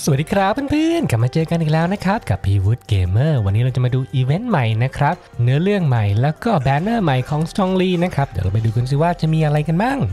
สวัสดีครับเพื่อนๆกลับมาเจอกันอีกแล้วนะครับกับพีวูดเกมเมอร์วันนี้เราจะมาดูอีเวนต์ใหม่นะครับเนื้อเรื่องใหม่แล้วก็แบนเนอร์ใหม่ของชองลีนะครับเดี๋ยวเราไปดูกันสิว่าจะมีอะไรกันบ้าง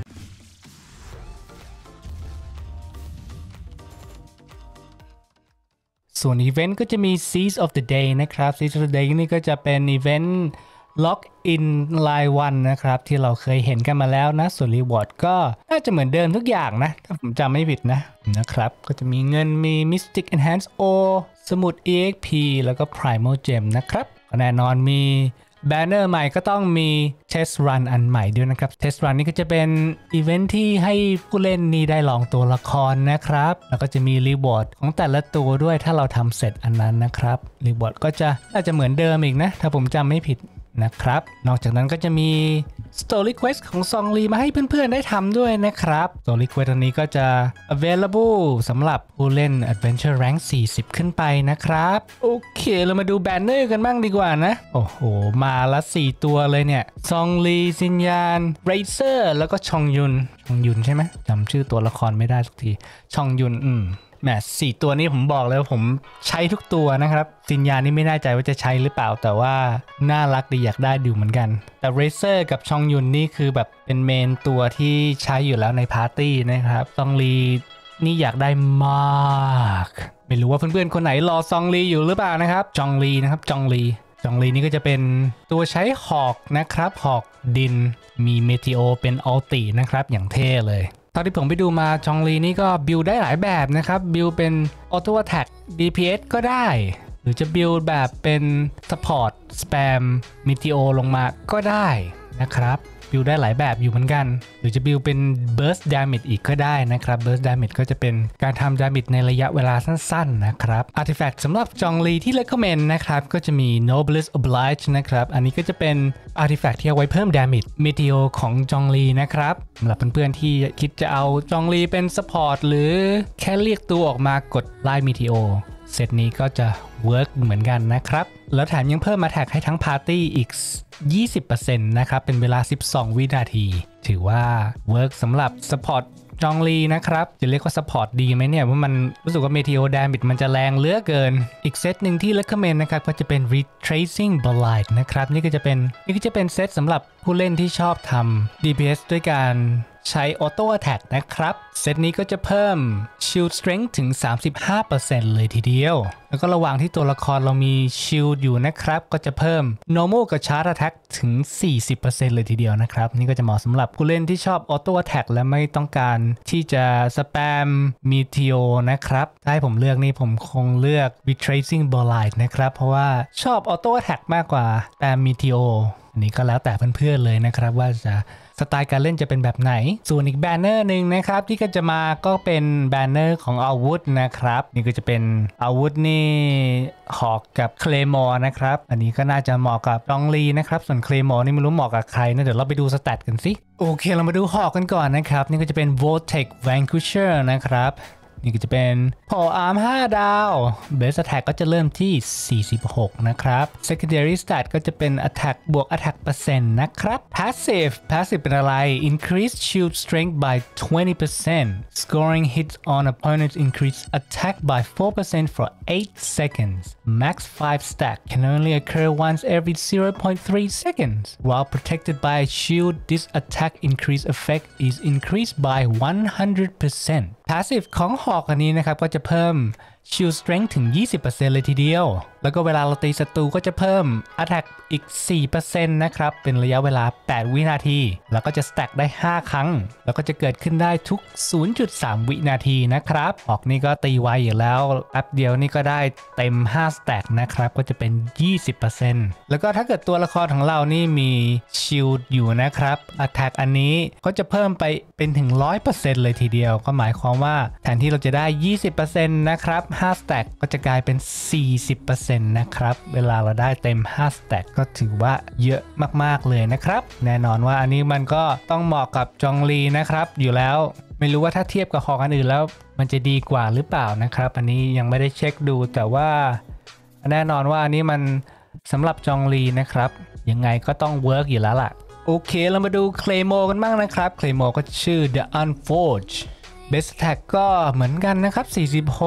ส่วนอีเวนต์ก็จะมี Seize of the Day นะครับ Seize of the Day นี่ก็จะเป็นอีเวนต์ล็อกอินรายวันนะครับที่เราเคยเห็นกันมาแล้วนะส่วนรีวอร์ดก็น่าจะเหมือนเดิมทุกอย่างนะถ้าผมจำไม่ผิดนะครับก็จะมีเงินมี Mystic Enhance O สมุด EXP แล้วก็ Primal Gem นะครับแน่นอนมีแบนเนอร์ใหม่ก็ต้องมี Test Run อันใหม่ด้วยนะครับ Test Run นี่ก็จะเป็นอีเวนท์ที่ให้ผู้เล่นนี่ได้ลองตัวละครนะครับแล้วก็จะมีรีวอร์ดของแต่ละตัวด้วยถ้าเราทำเสร็จอันนั้นนะครับรีวอร์ดก็จะน่าจะเหมือนเดิมอีกนะถ้าผมจำไม่ผิดนะครับนอกจากนั้นก็จะมี Story Quest ของซองลีมาให้เพื่อนๆได้ทำด้วยนะครับ Story Quest อันนี้ก็จะ available สำหรับผู้เล่น Adventure Rank 40 ขึ้นไปนะครับโอเคเรามาดูแบนเนอร์กันบ้างดีกว่านะโอ้โหมาละ4ตัวเลยเนี่ยซองลีซินยานเรเซอร์แล้วก็ชองยุนใช่ไหมจำชื่อตัวละครไม่ได้สักทีชองยุนแหม4ตัวนี้ผมบอกเลยว่าผมใช้ทุกตัวนะครับซินยานี่ไม่แน่ใจว่าจะใช้หรือเปล่าแต่ว่าน่ารักดีอยากได้ดูเหมือนกันแต่เรเซอร์กับชองยุนนี่คือแบบเป็นเมนตัวที่ใช้อยู่แล้วในปาร์ตี้นะครับซองลีนี่อยากได้มากไม่รู้ว่าเพื่อนๆคนไหนรอซองลีอยู่หรือเปล่านะครับจองลีนี่ก็จะเป็นตัวใช้หอกนะครับหอกดินมีเมทิโอเป็นอัลตินะครับอย่างเท่เลยตอนที่ผมไปดูมาจองลีนี่ก็บิลได้หลายแบบนะครับบิลเป็นออโต้แท็ก DPS ก็ได้หรือจะบิลแบบเป็นซัพพอร์ตสแปมมิทิโอลงมาก็ได้นะครับบิลได้หลายแบบอยู่เหมือนกันหรือจะบิลเป็น Burst Damage อีกก็ได้นะครับ Burst Damage ก็จะเป็นการทำ Damage ในระยะเวลาสั้นๆนะครับ Artifact สำหรับจองลีที่ recommend นะครับก็จะมี Noblest Oblige นะครับอันนี้ก็จะเป็น Artifact ที่เอาไว้เพิ่ม Damage Meteor ของจองลีนะครับสำหรับเพื่อนๆที่คิดจะเอาจองลีเป็น Support หรือแค่เรียกตัวออกมากดไล่ Meteorเซตนี้ก็จะเวิร์กเหมือนกันนะครับแล้วแถมยังเพิ่มมาแท็กให้ทั้งปาร์ตี้อีก 20% นะครับเป็นเวลา12วินาทีถือว่าเวิร์กสำหรับซัพพอร์ตจองลีนะครับจะเรียกว่าซัพพอร์ตดีไหมเนี่ยเพราะมันรู้สึกว่าเมทิโอดามิดมันจะแรงเหลือเกินอีกเซตหนึ่งที่ recommend นะครับก็จะเป็น retracing blight นะครับนี่ก็จะเป็นเซตสำหรับผู้เล่นที่ชอบทำ DPS ด้วยการใช้ Auto Attack นะครับเซตนี้ก็จะเพิ่ม Shield Strength ถึง 35% เลยทีเดียวแล้วก็ระหว่างที่ตัวละครเรามี Shield อยู่นะครับก็จะเพิ่ม Normal กับ Charge Attack ถึง 40% เลยทีเดียวนะครับนี่ก็จะเหมาะสำหรับผู้เล่นที่ชอบ Auto Attack และไม่ต้องการที่จะสแปม Meteor นะครับถ้าให้ผมเลือกนี่ผมคงเลือก Retracing Blight นะครับเพราะว่าชอบ Auto Attack มากกว่าแต่ Meteor อันนี้ก็แล้วแต่เพื่อนๆเลยนะครับว่าจะสไตล์การเล่นจะเป็นแบบไหนส่วนอีกแบนเนอร์หนึ่งนะครับที่ก็จะมาก็เป็นแบนเนอร์ของอาวุธนะครับนี่ก็จะเป็นอาวุธนี่หอกกับเคลมอร์นะครับอันนี้ก็น่าจะเหมาะกับจองลีนะครับส่วนเคลมอร์นี่ไม่รู้เหมาะกับใครนะเดี๋ยวเราไปดูสแตทกันสิโอเคเรามาดูหอกกันก่อนนะครับนี่ก็จะเป็น Vortex Vanquisher นะครับนี่ก็จะเป็นพออาร์ม5ดาว Base Attack ก็จะเริ่มที่46นะครับ Secondary Stat ก็จะเป็น Attack บวก Attack เปอร์เซ็นต์นะครับ Passive เป็นอะไร Increase Shield Strength by 20% Scoring hits on opponents increase attack by 4% for 8 seconds Max 5 stack can only occur once every 0.3 seconds While protected by a shield this attack increase effect is increased by 100% Passive ของหอกอันนี้นะครับก็จะเพิ่ม Shield Strength ถึง 20% เลยทีเดียวแล้วก็เวลาเราตีศัตรูก็จะเพิ่ม Attack อีก 4% นะครับเป็นระยะเวลา8วินาทีแล้วก็จะ Stack ได้5ครั้งแล้วก็จะเกิดขึ้นได้ทุก 0.3 วินาทีนะครับหอกนี่ก็ตีไวอยู่แล้วแป๊บเดียวนี่ก็ได้เต็ม5 Stack นะครับก็จะเป็น 20% แล้วก็ถ้าเกิดตัวละครของเรานี่มี Shield อยู่นะครับ Attack อันนี้ก็จะเพิ่มไปเป็นถึง 100% เลยทีเดียวก็หมายความว่าแทนที่เราจะได้ 20% นะครับ5 stack ก็จะกลายเป็น 40% นะครับเวลาเราได้เต็ม5 stack ก็ถือว่าเยอะมากๆเลยนะครับแน่นอนว่าอันนี้มันก็ต้องเหมาะกับจองลีนะครับอยู่แล้วไม่รู้ว่าถ้าเทียบกับหอกอันอื่นแล้วมันจะดีกว่าหรือเปล่านะครับอันนี้ยังไม่ได้เช็คดูแต่ว่าแน่นอนว่าอันนี้มันสำหรับจองลีนะครับยังไงก็ต้องเวิร์กอยู่แล้วล่ะโอเคเรามาดูเคลโมกันบ้างนะครับเคลโมก็ชื่อ The Unforged Base Attack ก็เหมือนกันนะครับ46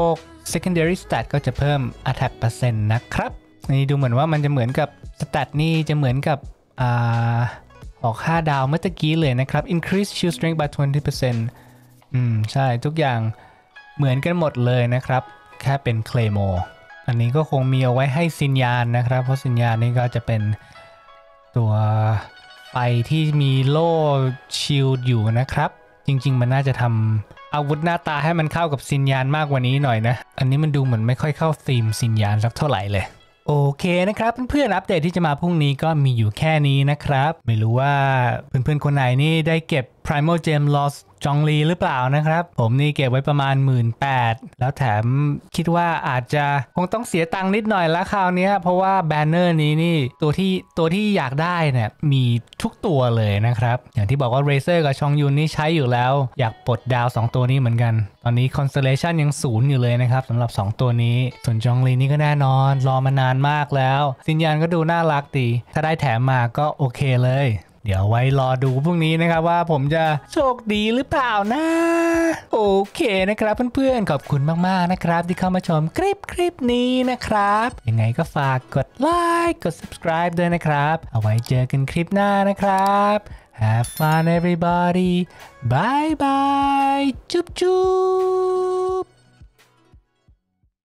secondary stat ก็จะเพิ่ม attack เปอร์เซ็นต์นะครับนี่ดูเหมือนว่ามันจะเหมือนกับ stat นี่จะเหมือนกับออก5 ดาวเมื่อกี้เลยนะครับ increase shield strength by 20%ใช่ทุกอย่างเหมือนกันหมดเลยนะครับแค่เป็น claymore อันนี้ก็คงมีเอาไว้ให้ซินยานนะครับเพราะซินยานนี่ก็จะเป็นตัวไฟที่มีโล่ชิลด์อยู่นะครับจริงๆมันน่าจะทำอาวุธหน้าตาให้มันเข้ากับซินยานมากกว่านี้หน่อยนะอันนี้มันดูเหมือนไม่ค่อยเข้าธีมซินยานสักเท่าไหร่เลยโอเคนะครับเพื่อนๆอัปเดตที่จะมาพรุ่งนี้ก็มีอยู่แค่นี้นะครับไม่รู้ว่าเพื่อนๆคนไหนนี่ได้เก็บ Primal Gem Lost จองลีหรือเปล่านะครับผมนี่เก็บไว้ประมาณ 18,000 แล้วแถมคิดว่าอาจจะคงต้องเสียตังค์นิดหน่อยละคราวนี้เพราะว่าแบนเนอร์นี้นี่ตัวที่อยากได้เนี่ยมีทุกตัวเลยนะครับอย่างที่บอกว่า Razer กับชองยุนนี่ใช้อยู่แล้วอยากปลดดาว2ตัวนี้เหมือนกันตอนนี้ Constellation ยัง0อยู่เลยนะครับสำหรับ2ตัวนี้ส่วนจองลีนี่ก็แน่นอนรอมานานมากแล้วซินยานก็ดูน่ารักดีถ้าได้แถมมาก็โอเคเลยเดี๋ยวไว้รอดูพรุ่งนี้นะครับว่าผมจะโชคดีหรือเปล่านะโอเคนะครับเพื่อนๆขอบคุณมากๆนะครับที่เข้ามาชมคลิปนี้นะครับยังไงก็ฝากกดไลค์กด subscribe ด้วยนะครับเอาไว้เจอกันคลิปหน้านะครับ Have fun everybody bye bye จุ๊บ